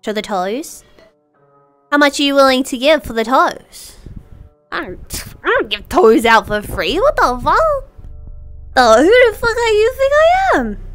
Show the toes. How much are you willing to give for the toes? I don't give toes out for free. What the fuck? Who the fuck do you think I am?